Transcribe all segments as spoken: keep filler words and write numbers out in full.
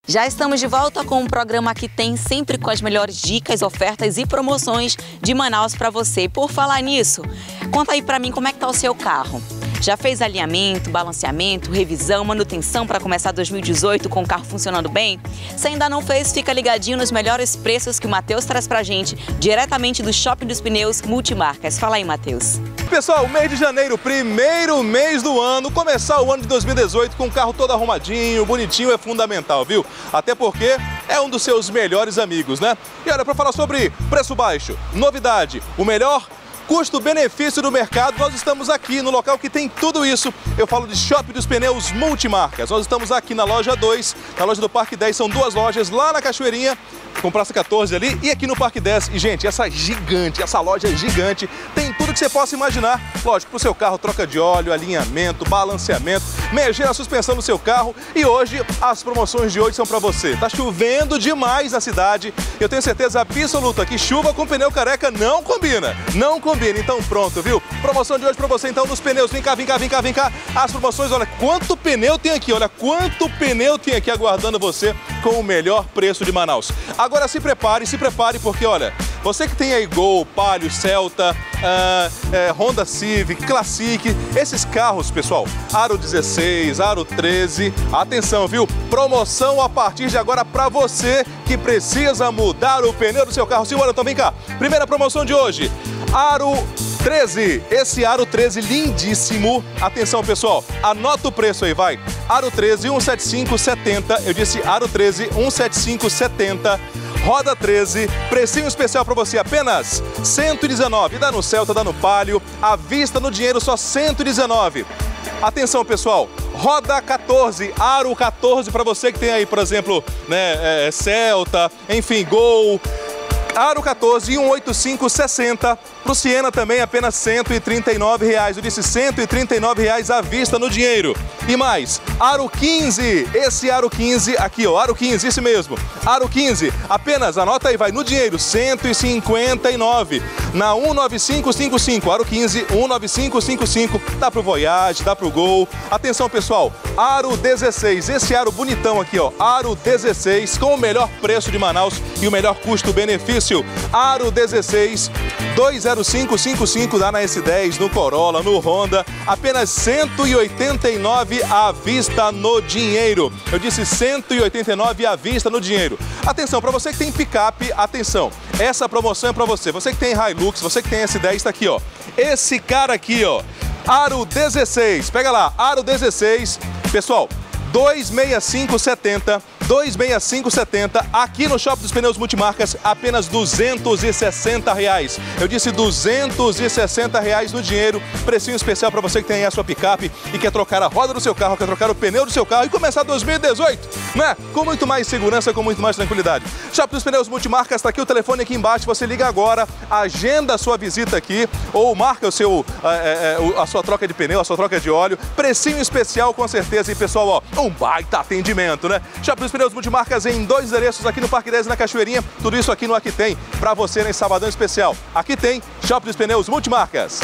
Já estamos de volta com o programa que tem sempre com as melhores dicas, ofertas e promoções de Manaus para você. Por falar nisso, conta aí para mim como é que tá o seu carro. Já fez alinhamento, balanceamento, revisão, manutenção para começar dois mil e dezoito com o carro funcionando bem? Se ainda não fez, fica ligadinho nos melhores preços que o Matheus traz pra gente, diretamente do Shopping dos Pneus Multimarcas. Fala aí, Matheus. Pessoal, mês de janeiro, primeiro mês do ano, começar o ano de dois mil e dezoito com o carro todo arrumadinho, bonitinho, é fundamental, viu? Até porque é um dos seus melhores amigos, né? E olha, para falar sobre preço baixo, novidade, o melhor custo-benefício do mercado, nós estamos aqui no local que tem tudo isso. Eu falo de Shopping dos Pneus Multimarcas. Nós estamos aqui na loja dois, na loja do Parque dez, são duas lojas lá na Cachoeirinha, com Praça quatorze ali, e aqui no Parque dez. E, gente, essa gigante, essa loja gigante, tem tudo que você possa imaginar. Lógico, para o seu carro, troca de óleo, alinhamento, balanceamento, mexer na suspensão do seu carro. E hoje, as promoções de hoje são para você. Tá chovendo demais na cidade. Eu tenho certeza absoluta que chuva com pneu careca não combina. Não combina. Então pronto, viu? Promoção de hoje para você, então, nos pneus. Vem cá, vem cá, vem cá, vem cá. As promoções, olha quanto pneu tem aqui. Olha quanto pneu tem aqui aguardando você com o melhor preço de Manaus. Agora se prepare, se prepare, porque olha, você que tem aí Gol, Palio, Celta, uh, é, Honda Civic, Classic, esses carros, pessoal, Aro dezesseis, Aro treze, atenção, viu? Promoção a partir de agora para você que precisa mudar o pneu do seu carro. Simbora, então vem cá. Primeira promoção de hoje, Aro treze, esse Aro treze lindíssimo. Atenção, pessoal, anota o preço aí, vai. Aro treze, cento e setenta e cinco setenta, eu disse Aro treze, cento e setenta e cinco setenta. Roda treze, precinho especial para você, apenas cento e dezenove. Dá no Celta, dá no Palio, à vista no dinheiro só cento e dezenove. Atenção, pessoal, Roda quatorze, Aro quatorze para você que tem aí, por exemplo, né, é, Celta, enfim, Gol. Aro quatorze, cento e oitenta e cinco sessenta. Para o Siena também apenas cento e trinta e nove reais. Eu disse cento e trinta e nove reais à vista no dinheiro. E mais, Aro quinze, esse Aro quinze aqui, ó, Aro quinze, isso mesmo. Aro quinze, apenas, anota aí, vai no dinheiro, cento e cinquenta e nove. Na cento e noventa e cinco cinquenta e cinco, Aro quinze, cento e noventa e cinco cinquenta e cinco. Dá pro Voyage, dá pro Gol. Atenção, pessoal, Aro dezesseis, esse Aro bonitão aqui, ó, Aro dezesseis, com o melhor preço de Manaus e o melhor custo-benefício. Aro dezesseis, dois zero cinco cinco cinco, dá na S dez, no Corolla, no Honda, apenas cento e oitenta e nove à vista no dinheiro. Eu disse cento e oitenta e nove à vista no dinheiro. Atenção, para você que tem picape, atenção, essa promoção é para você. Você que tem Hilux, você que tem S dez, tá aqui, ó. Esse cara aqui, ó, Aro dezesseis, pega lá, Aro dezesseis, pessoal, dois sessenta e cinco setenta, dois sessenta e cinco setenta, aqui no Shopping dos Pneus Multimarcas, apenas duzentos e sessenta reais. Eu disse duzentos e sessenta reais no dinheiro, precinho especial para você que tem aí a sua picape e quer trocar a roda do seu carro, quer trocar o pneu do seu carro e começar dois mil e dezoito, né? Com muito mais segurança, com muito mais tranquilidade. Shopping dos Pneus Multimarcas, está aqui o telefone aqui embaixo, você liga agora, agenda a sua visita aqui ou marca o seu, é, é, a sua troca de pneu, a sua troca de óleo, precinho especial com certeza. E pessoal, ó, um baita atendimento, né? Shopping dos Pneus Multimarcas em dois endereços aqui no Parque dez e na Cachoeirinha. Tudo isso aqui no Aqui Tem, para você nesse sabadão especial. Aqui tem Shopping dos Pneus Multimarcas.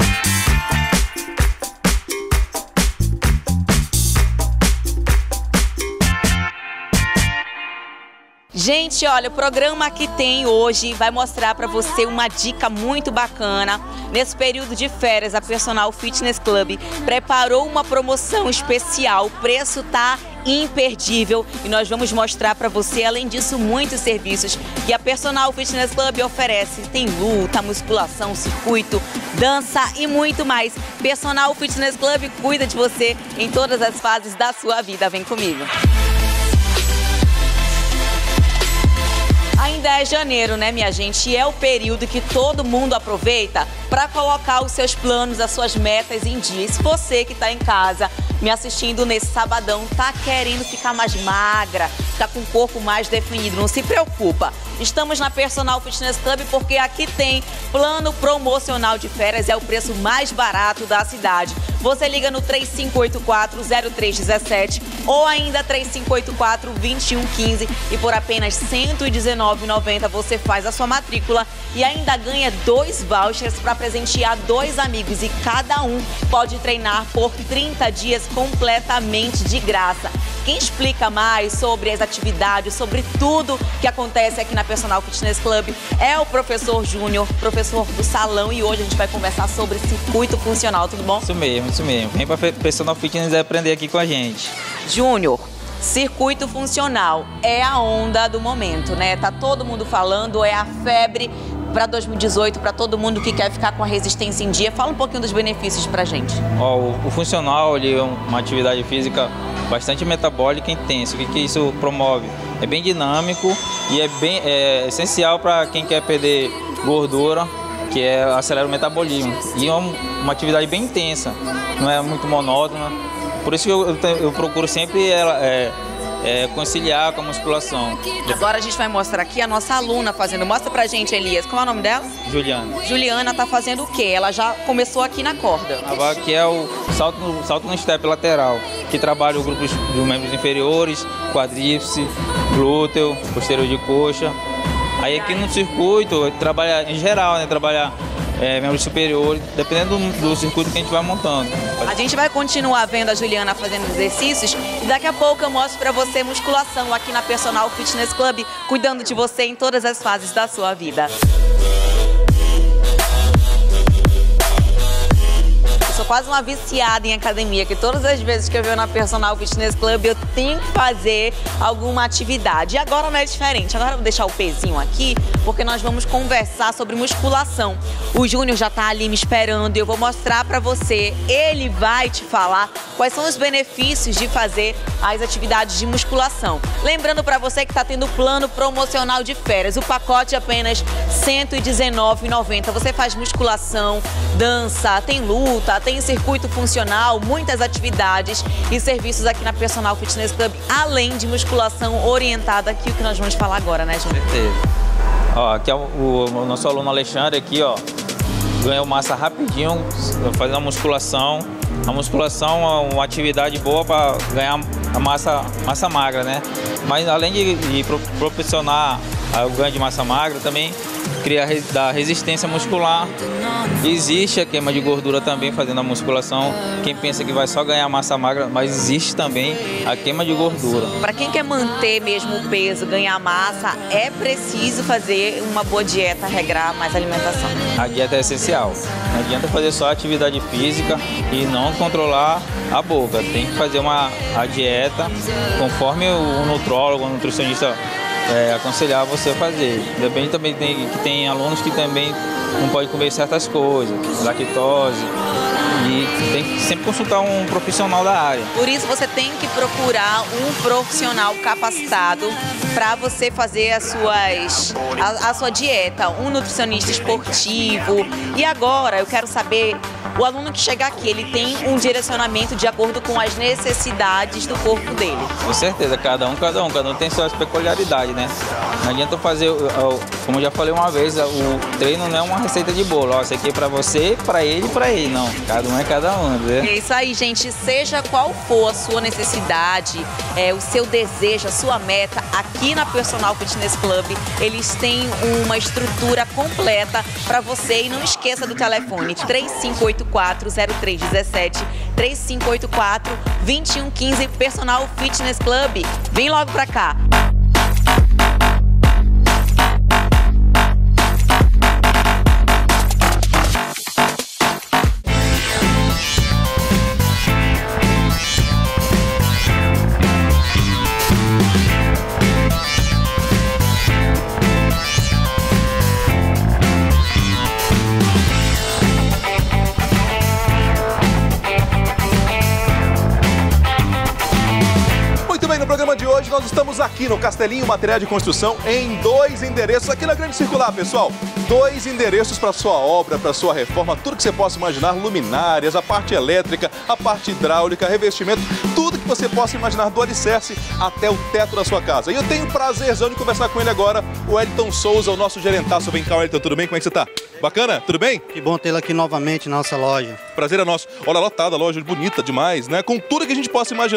Gente, olha, o programa que tem hoje vai mostrar para você uma dica muito bacana. Nesse período de férias, a Personal Fitness Club preparou uma promoção especial. O preço tá imperdível e nós vamos mostrar para você, além disso, muitos serviços que a Personal Fitness Club oferece. Tem luta, musculação, circuito, dança e muito mais. Personal Fitness Club cuida de você em todas as fases da sua vida. Vem comigo. Ainda é janeiro, né, minha gente? E é o período que todo mundo aproveita para colocar os seus planos, as suas metas em dia. E se você que está em casa me assistindo nesse sabadão tá querendo ficar mais magra, ficar com o corpo mais definido, não se preocupa. Estamos na Personal Fitness Club porque aqui tem plano promocional de férias, é o preço mais barato da cidade. Você liga no três cinco oito quatro, zero três um sete ou ainda três cinco oito quatro, dois um um cinco e por apenas cento e dezenove reais e noventa centavos você faz a sua matrícula e ainda ganha dois vouchers para presentear dois amigos e cada um pode treinar por trinta dias completamente de graça. Quem explica mais sobre as atividades, sobre tudo que acontece aqui na Personal Fitness Club é o professor Júnior, professor do salão, e hoje a gente vai conversar sobre circuito funcional, tudo bom? Isso mesmo, isso mesmo. Vem para Personal Fitness aprender aqui com a gente. Júnior, circuito funcional é a onda do momento, né? Tá todo mundo falando, é a febre para dois mil e dezoito, para todo mundo que quer ficar com a resistência em dia. Fala um pouquinho dos benefícios pra gente. Ó, o, o funcional ele é uma atividade física bastante metabólica e intensa. O que, que isso promove? É bem dinâmico e é bem é, essencial para quem quer perder gordura, que é acelera o metabolismo. E é um, uma atividade bem intensa, não é muito monótona. Por isso que eu, eu, eu procuro sempre ela, é, é, conciliar com a musculação. Agora a gente vai mostrar aqui a nossa aluna fazendo. Mostra pra gente, Elias. Qual é o nome dela? Juliana. Juliana tá fazendo o quê? Ela já começou aqui na corda. Aqui é o salto no, salto no step lateral, que trabalha o grupo dos membros inferiores, quadríceps, glúteo, posterior de coxa. Aí aqui no circuito, trabalha em geral, né? Trabalha é, membros superiores, dependendo do, do circuito que a gente vai montando. A gente vai continuar vendo a Juliana fazendo exercícios e daqui a pouco eu mostro pra você musculação aqui na Personal Fitness Club, cuidando de você em todas as fases da sua vida. Sou quase uma viciada em academia, que todas as vezes que eu venho na Personal Fitness Club eu tenho que fazer alguma atividade. E agora não é diferente. Agora eu vou deixar o pezinho aqui, porque nós vamos conversar sobre musculação. O Júnior já tá ali me esperando e eu vou mostrar pra você. Ele vai te falar quais são os benefícios de fazer as atividades de musculação. Lembrando pra você que tá tendo plano promocional de férias, o pacote é apenas cento e dezenove reais e noventa centavos. Você faz musculação, dança, tem luta, tem Tem circuito funcional, muitas atividades e serviços aqui na Personal Fitness Club, além de musculação orientada, aqui o que nós vamos falar agora, né, Júnior? Certeza. Ó, aqui é o, o, o nosso aluno Alexandre aqui, ó, ganhou massa rapidinho, fazendo a musculação. A musculação é uma atividade boa para ganhar a massa, massa magra, né? Mas além de, de proporcionar o ganho de massa magra, também cria da resistência muscular. Existe a queima de gordura também fazendo a musculação. Quem pensa que vai só ganhar massa magra, mas existe também a queima de gordura. Para quem quer manter mesmo o peso, ganhar massa, é preciso fazer uma boa dieta, regrar mais alimentação. A dieta é essencial. Não adianta fazer só atividade física e não controlar a boca. Tem que fazer uma a dieta conforme o nutrólogo, o nutricionista É, aconselhar você a fazer. Depende também tem, que tem alunos que também não podem comer certas coisas, lactose, e tem que sempre consultar um profissional da área. Por isso você tem que procurar um profissional capacitado para você fazer as suas, a, a sua dieta, um nutricionista esportivo. E agora eu quero saber, o aluno que chegar aqui, ele tem um direcionamento de acordo com as necessidades do corpo dele. Com certeza, cada um, cada um, cada um tem suas peculiaridades, né? Não adianta fazer, como eu já falei uma vez, o treino não é uma receita de bolo. Ó, isso aqui é pra você, pra ele e pra ele. Não, cada um é cada um, né? É isso aí, gente. Seja qual for a sua necessidade, é, o seu desejo, a sua meta, aqui na Personal Fitness Club, eles têm uma estrutura completa pra você. E não esqueça do telefone três cinco oito quatro, zero três um sete, três cinco oito quatro, dois um um cinco, Personal Fitness Club. Vem logo pra cá. No programa de hoje nós estamos aqui no Castelinho Material de Construção em dois endereços aqui na Grande Circular, pessoal. Dois endereços para sua obra, para sua reforma, tudo que você possa imaginar, luminárias, a parte elétrica, a parte hidráulica, revestimento, tudo que você possa imaginar do alicerce até o teto da sua casa. E eu tenho o prazerzão de conversar com ele agora, o Wellington Souza, o nosso gerentaço. Vem cá, Wellington, tudo bem? Como é que você tá? Bacana? Tudo bem? Que bom tê-lo aqui novamente na nossa loja. Prazer é nosso. Olha, lotada, a loja bonita demais, né? Com tudo que a gente possa imaginar.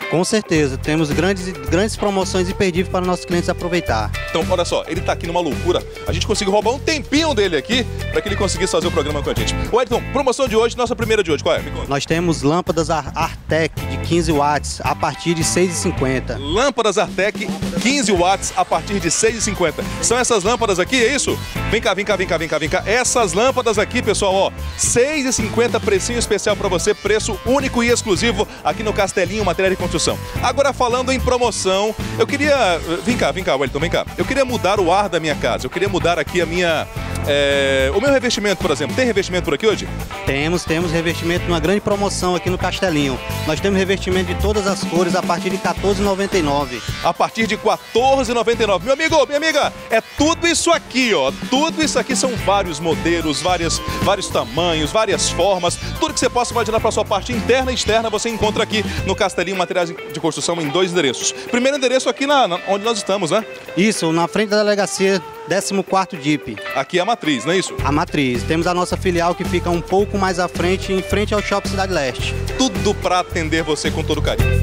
Com certeza, temos grandes, grandes promoções imperdíveis para nossos clientes aproveitar. Então, olha só, ele tá aqui numa loucura. A gente conseguiu roubar um tempinho dele aqui para que ele conseguisse fazer o programa com a gente. Ô, Edson, promoção de hoje, nossa primeira de hoje, qual é? Me conta. Nós temos lâmpadas Artec de quinze watts a partir de seis reais e cinquenta centavos. Lâmpadas Artec quinze watts a partir de seis reais e cinquenta centavos. São essas lâmpadas aqui, é isso? Vem cá, vem cá, vem cá, vem cá, vem cá. Essas lâmpadas aqui, pessoal, ó, seis reais e cinquenta centavos, precinho especial para você, preço único e exclusivo aqui no Castelinho Material de Construção. Agora, falando em promoção, eu queria... Vem cá, vem cá, Wellington, vem cá. Eu queria mudar o ar da minha casa, eu queria mudar aqui a minha... É... O meu revestimento, por exemplo. Tem revestimento por aqui hoje? Temos, temos revestimento numa grande promoção aqui no Castelinho. Nós temos revestimento de todas as cores a partir de quatorze reais e noventa e nove centavos. A partir de quatorze reais e noventa e nove centavos. Meu amigo, minha amiga, é tudo isso aqui, ó. Tudo isso aqui são vários modelos, várias, vários tamanhos, várias formas. Tudo que você possa imaginar para sua parte interna e externa, você encontra aqui no Castelinho Materiais de Construção em dois endereços. Primeiro endereço aqui na, na onde nós estamos, né? Isso, na frente da delegacia décimo quarto D I P. Aqui é a matriz, não é isso? A matriz. Temos a nossa filial que fica um pouco mais à frente, em frente ao Shopping Cidade Leste. Tudo para atender você com todo carinho.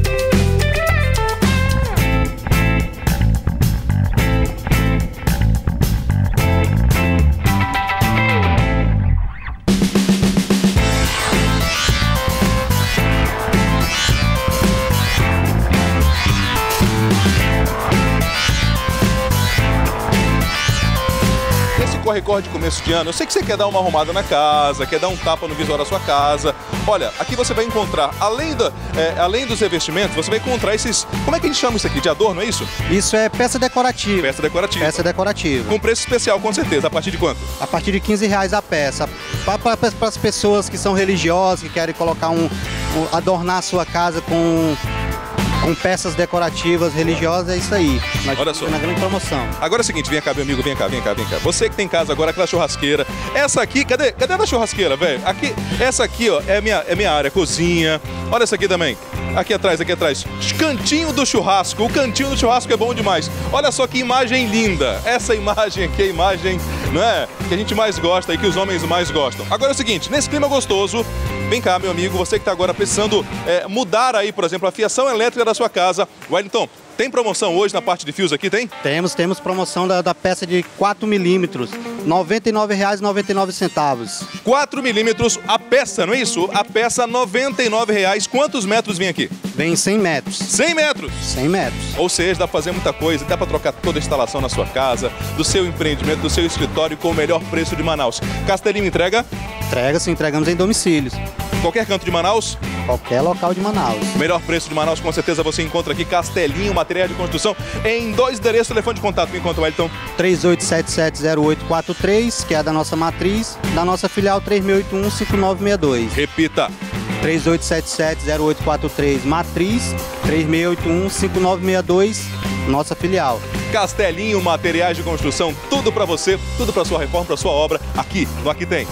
Corre-corre de começo de ano, eu sei que você quer dar uma arrumada na casa, quer dar um tapa no visual da sua casa. Olha, aqui você vai encontrar, além, da, é, além dos revestimentos, você vai encontrar esses... Como é que a gente chama isso aqui? De adorno, é isso? Isso é peça decorativa. Peça decorativa. Peça decorativa. Com preço especial, com certeza. A partir de quanto? A partir de quinze reais a peça. Para as pessoas que são religiosas, que querem colocar um... um adornar a sua casa com... com peças decorativas religiosas, é isso aí. Nós Olha só. Na grande promoção. Agora é o seguinte, vem cá, meu amigo, vem cá, vem cá, vem cá. Você que tem em casa agora, aquela churrasqueira. Essa aqui, cadê? Cadê a churrasqueira, velho? Aqui, essa aqui, ó, é minha, é minha área, cozinha. Olha essa aqui também. Aqui atrás, aqui atrás. Cantinho do churrasco. O cantinho do churrasco é bom demais. Olha só que imagem linda. Essa imagem aqui é a imagem, não é? Que a gente mais gosta e que os homens mais gostam. Agora é o seguinte, nesse clima gostoso, vem cá, meu amigo, você que está agora precisando é, mudar aí, por exemplo, a fiação elétrica da sua casa. Wellington, tem promoção hoje na parte de fios aqui, tem? Temos, temos promoção da, da peça de quatro milímetros, noventa e nove reais e noventa e nove centavos. quatro milímetros a peça, não é isso? A peça noventa e nove reais. Quantos metros vem aqui? Vem cem metros. cem metros? cem metros. Ou seja, dá para fazer muita coisa, dá para trocar toda a instalação na sua casa, do seu empreendimento, do seu escritório com o melhor preço de Manaus. Castelinho entrega? Entrega, sim, entregamos em domicílios. Qualquer canto de Manaus? Qualquer local de Manaus. O melhor preço de Manaus, com certeza você encontra aqui. Castelinho Material de Construção, em dois endereços. Telefone de contato, me conta, Wellington. três oito sete sete zero oito quatro três, que é a da nossa matriz, da nossa filial três seis oito um cinco nove seis dois. Repita. três oito sete sete zero oito quatro três, matriz, três seis oito um cinco nove seis dois, nossa filial. Castelinho Materiais de Construção, tudo para você, tudo para sua reforma, para sua obra, aqui no Aqui Tem.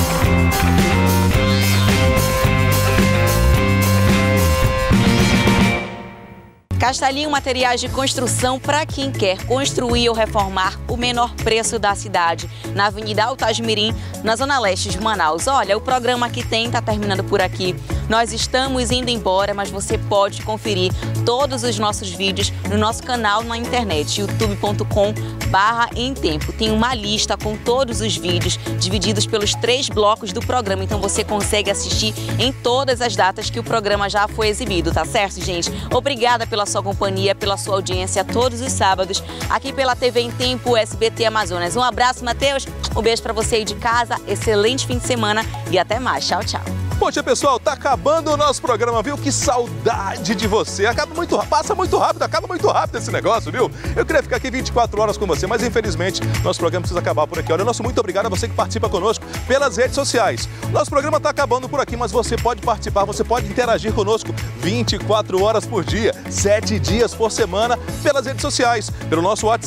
Castelinho Materiais de Construção para quem quer construir ou reformar o menor preço da cidade, na Avenida Altasmirim, na Zona Leste de Manaus. Olha, o programa Aqui Tem está terminando por aqui. Nós estamos indo embora, mas você pode conferir todos os nossos vídeos no nosso canal na internet, youtube ponto com barra em tempo. Tem uma lista com todos os vídeos divididos pelos três blocos do programa, então você consegue assistir em todas as datas que o programa já foi exibido, tá certo, gente? Obrigada pela sua companhia, pela sua audiência todos os sábados, aqui pela T V em Tempo, S B T Amazonas. Um abraço, Matheus, um beijo pra você aí de casa, excelente fim de semana e até mais. Tchau, tchau. Poxa, pessoal, tá acabando o nosso programa, viu? Que saudade de você. Acaba muito, passa muito rápido, acaba muito rápido esse negócio, viu? Eu queria ficar aqui vinte e quatro horas com você, mas infelizmente nosso programa precisa acabar por aqui. Olha, nosso muito obrigado a você que participa conosco pelas redes sociais. Nosso programa tá acabando por aqui, mas você pode participar, você pode interagir conosco vinte e quatro horas por dia, sete dias por semana, pelas redes sociais, pelo nosso WhatsApp,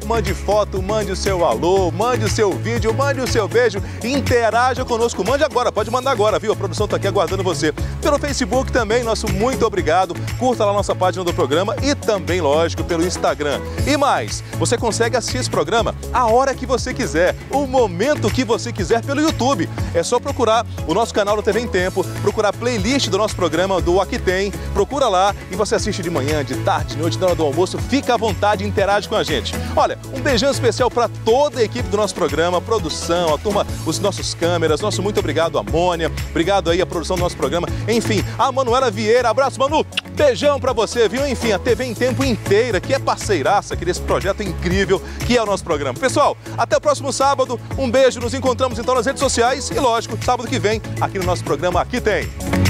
mande foto, mande o seu alô, mande o seu vídeo, mande o seu beijo, interaja conosco, mande agora, pode mandar agora, viu? A produção está aqui aguardando você. Pelo Facebook também, nosso muito obrigado, curta lá a nossa página do programa e também, lógico, pelo Instagram. E mais, você consegue assistir esse programa a hora que você quiser, o momento que você quiser pelo YouTube. É só procurar o nosso canal do T V em Tempo, procurar a playlist do nosso programa do Aqui Tem, procura lá e você assiste de manhã, de tarde, de noite, na hora do almoço, fica à vontade e interage com a gente. Olha, um beijão especial para toda a equipe do nosso programa, a produção, a turma, os nossos câmeras, nosso muito obrigado, Amônia, obrigado aí a produção do nosso programa, enfim, a Manuela Vieira, abraço, Manu, beijão para você, viu? Enfim, a T V em Tempo inteira, que é parceiraça aqui desse projeto incrível que é o nosso programa. Pessoal, até o próximo sábado, um beijo, nos encontramos então nas redes sociais e, lógico, sábado que vem, aqui no nosso programa Aqui Tem.